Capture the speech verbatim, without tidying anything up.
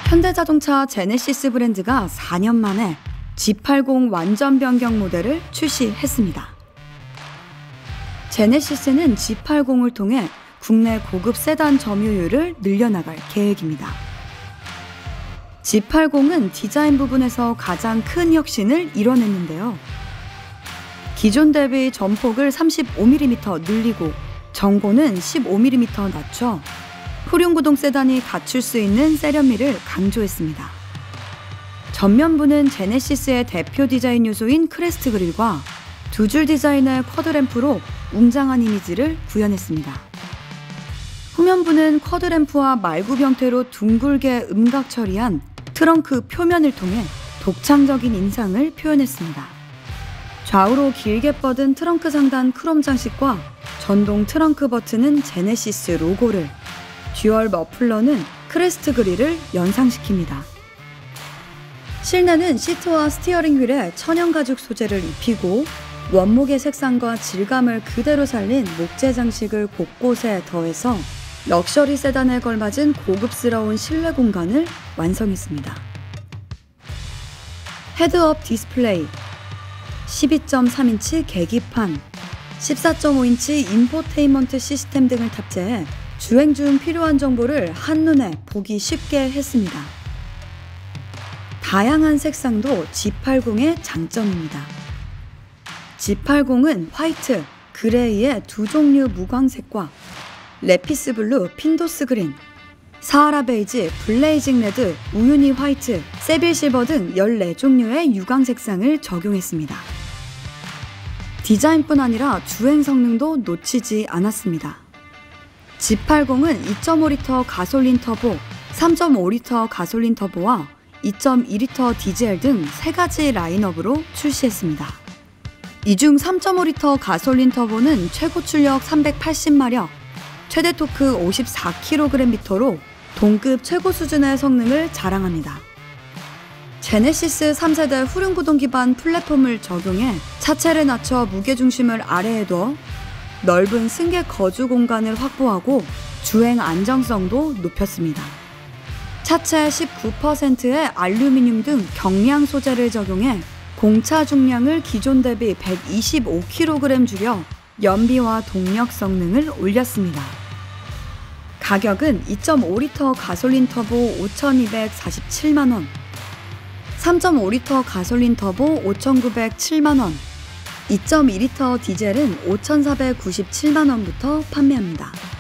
현대자동차 제네시스 브랜드가 사 년 만에 지 팔십 완전 변경 모델을 출시했습니다. 제네시스는 지 팔십을 통해 국내 고급 세단 점유율을 늘려나갈 계획입니다. 지 팔십은 디자인 부분에서 가장 큰 혁신을 이뤄냈는데요. 기존 대비 전폭을 삼십오 밀리미터 늘리고 전고는 십오 밀리미터 낮춰 후륜구동 세단이 갖출 수 있는 세련미를 강조했습니다. 전면부는 제네시스의 대표 디자인 요소인 크레스트 그릴과 두 줄 디자인의 쿼드램프로 웅장한 이미지를 구현했습니다. 후면부는 쿼드램프와 말굽 형태로 둥글게 음각 처리한 트렁크 표면을 통해 독창적인 인상을 표현했습니다. 좌우로 길게 뻗은 트렁크 상단 크롬 장식과 전동 트렁크 버튼은 제네시스 로고를, 듀얼 머플러는 크레스트 그릴을 연상시킵니다. 실내는 시트와 스티어링 휠에 천연 가죽 소재를 입히고 원목의 색상과 질감을 그대로 살린 목재 장식을 곳곳에 더해서 럭셔리 세단에 걸맞은 고급스러운 실내 공간을 완성했습니다. 헤드업 디스플레이, 십이 점 삼 인치 계기판, 십사 점 오 인치 인포테인먼트 시스템 등을 탑재해 주행 중 필요한 정보를 한눈에 보기 쉽게 했습니다. 다양한 색상도 지 팔십의 장점입니다. 지 팔십은 화이트, 그레이의 두 종류 무광색과 레피스 블루, 핀도스 그린, 사하라 베이지, 블레이징 레드, 우유니 화이트, 세빌 실버 등 열네 종류의 유광 색상을 적용했습니다. 디자인뿐 아니라 주행 성능도 놓치지 않았습니다. 지 팔십은 이 점 오 리터 가솔린 터보, 삼 점 오 리터 가솔린 터보와 이 점 이 리터 디젤 등 세 가지 라인업으로 출시했습니다. 이 중 삼 점 오 리터 가솔린 터보는 최고 출력 삼백팔십 마력, 최대 토크 오십사 킬로그램미터로 동급 최고 수준의 성능을 자랑합니다. 제네시스 삼 세대 후륜구동 기반 플랫폼을 적용해 차체를 낮춰 무게중심을 아래에 둬 넓은 승객 거주 공간을 확보하고 주행 안정성도 높였습니다. 차체 십구 퍼센트의 알루미늄 등 경량 소재를 적용해 공차 중량을 기존 대비 백이십오 킬로그램 줄여 연비와 동력 성능을 올렸습니다. 가격은 이 점 오 리터 가솔린 터보 오천이백사십칠만 원, 삼 점 오 리터 가솔린 터보 오천구백칠만 원, 이 점 이 리터 디젤은 오천사백구십칠만 원부터 판매합니다.